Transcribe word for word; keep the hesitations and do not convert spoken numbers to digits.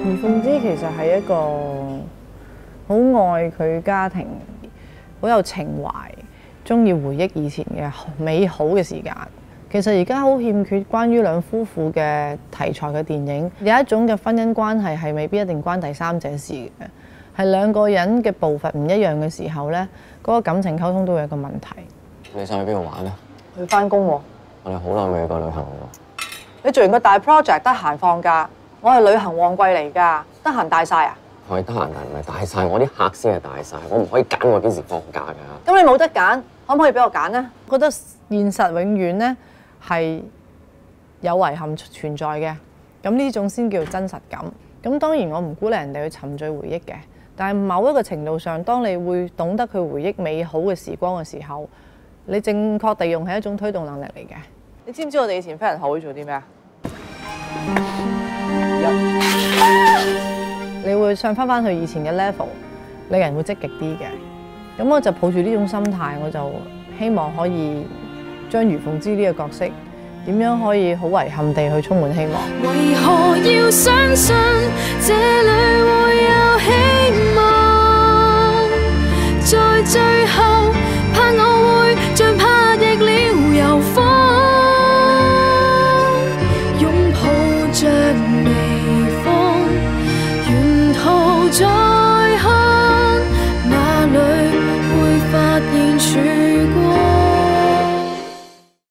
余鳳芝其實係一個好愛佢家庭、好有情懷、中意回憶以前嘅美好嘅時間。其實而家好欠缺關於兩夫婦嘅題材嘅電影，有一種嘅婚姻關係係未必一定關第三者事嘅，係兩個人嘅步伐唔一樣嘅時候呢，嗰個感情溝通都會有個問題。 你想去邊度玩啊？ 去返工喎。 我哋好耐未去過旅行喎。 你做完個大 project 得閒放假，我係旅行旺季嚟㗎，得閒大晒啊？ 我係得閒，但唔係大晒，我啲客先係大晒，我唔可以揀我幾時放假㗎。 咁你冇得揀，可唔可以俾我揀呢？我覺得現實永遠呢係有遺憾存在嘅，咁呢種先叫真實感。咁當然我唔鼓勵人哋去沉醉回憶嘅，但係某一個程度上，當你會懂得佢回憶美好嘅時光嘅時候，你正確地用係一種推動能力嚟嘅。你知唔知我哋以前飛人學會做啲咩啊？你會上翻翻去以前嘅 level， 你人會積極啲嘅。咁我就抱住呢種心態，我就希望可以將余鳳芝呢個角色點樣可以好遺憾地去充滿希望。為何要相信這裡會有希望，在最後